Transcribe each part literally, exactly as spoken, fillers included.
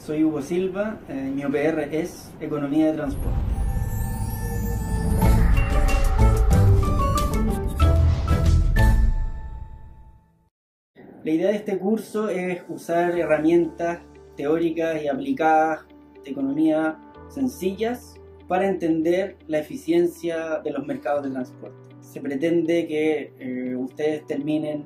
Soy Hugo Silva, eh, mi O P R es Economía de Transporte. La idea de este curso es usar herramientas teóricas y aplicadas de economía sencillas para entender la eficiencia de los mercados de transporte. Se pretende que eh, ustedes terminen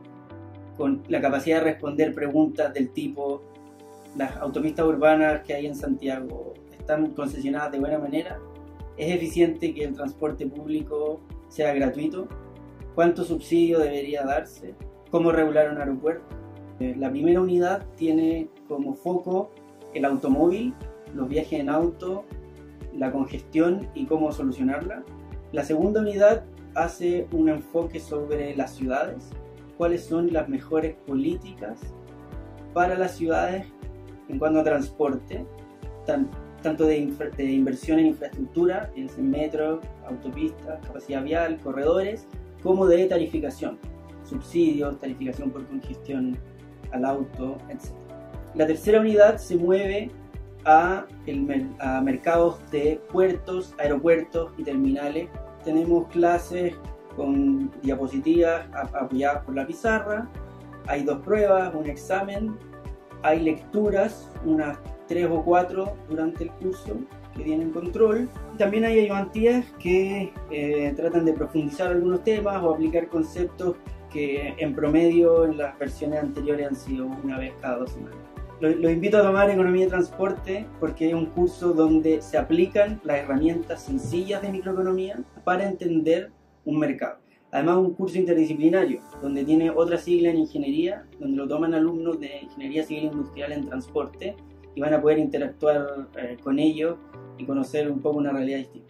con la capacidad de responder preguntas del tipo: ¿las autopistas urbanas que hay en Santiago están concesionadas de buena manera? ¿Es eficiente que el transporte público sea gratuito? ¿Cuánto subsidio debería darse? ¿Cómo regular un aeropuerto? Eh, la primera unidad tiene como foco el automóvil, los viajes en auto, la congestión y cómo solucionarla. La segunda unidad hace un enfoque sobre las ciudades, cuáles son las mejores políticas para las ciudades en cuanto a transporte, tan, tanto de, de inversión en infraestructura, en metro, autopistas, capacidad vial, corredores, como de tarificación, subsidios, tarificación por congestión al auto, etcétera. La tercera unidad se mueve a, el, a mercados de puertos, aeropuertos y terminales. Tenemos clases con diapositivas apoyadas por la pizarra, hay dos pruebas, un examen, hay lecturas, unas tres o cuatro durante el curso que tienen control. También hay ayudantías que eh, tratan de profundizar algunos temas o aplicar conceptos que en promedio en las versiones anteriores han sido una vez cada dos semanas. Los invito a tomar Economía de Transporte porque es un curso donde se aplican las herramientas sencillas de microeconomía para entender un mercado. Además, es un curso interdisciplinario donde tiene otra sigla en ingeniería, donde lo toman alumnos de Ingeniería Civil Industrial en Transporte y van a poder interactuar eh, con ellos y conocer un poco una realidad distinta.